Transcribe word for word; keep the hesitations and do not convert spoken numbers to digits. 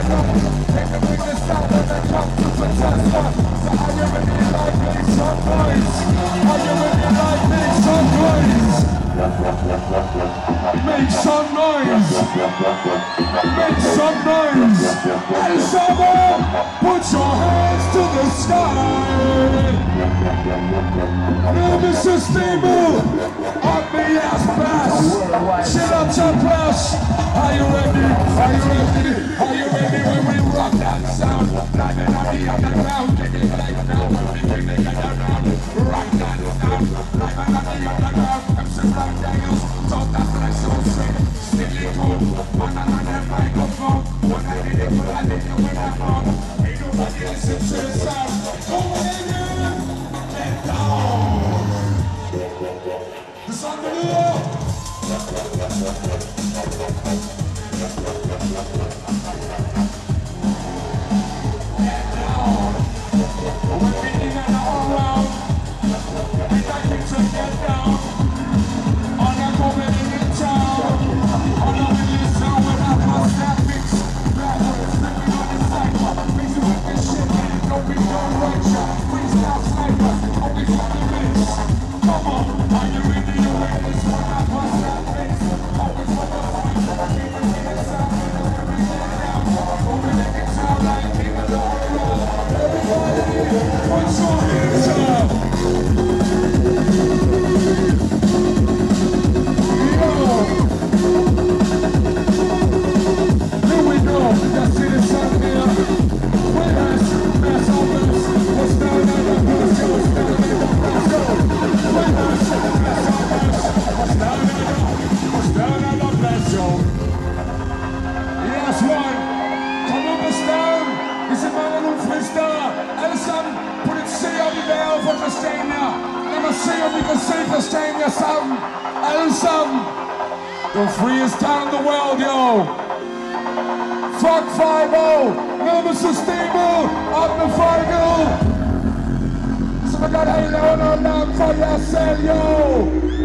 Take the biggest sound and then come to protest one. So are you ready to like make some noise? Are you ready to like make some noise? Make some noise! Make some noise! And someone put your hands to the sky! Now Mister Stable, up the ass pass! Shit up your flash! Are you ready? Are you ready? Are you ready when we rock that sound? Like it on the underground, take it like now, take it like around. Rock that sound, like it on the underground. I'm some black dangles, talk that like so straight. Sticky cold, one on that microphone. When I did it, when I did it, when I'm on. Ain't nobody listen to the sound. Over there, get down. The sound of the law. Get down. We're beating it all around. And I need to get down. On a moment in town. On a million sound when I pass that mix. Backwards, living on the cycle. Busy with this shit, man. Don't be no right shot. Freestyle sniper. Only for the mix. Come on. Are you ready to win this one? I pass that mix. Always for the fight. Keep it in the sound. Everything down. Moving in the town like king of the world. Everybody, put your hands up. Here we go, y'all see this out here? Winners, that's all winners. What's down in the bus? What's down in the bus? Go! Winners, that's all winners. What's down in the What's down in the bus, yo? Yes, one. Columbus down. Is it man und Frister? Ellison, polizia die Welt von Verstehen. Let me see if we can see Verstehen zusammen. Ellison. The freest town in the world, yo! Fuck five oh! Number sustainable! Up the final! So we got a load on that for yourself, yo!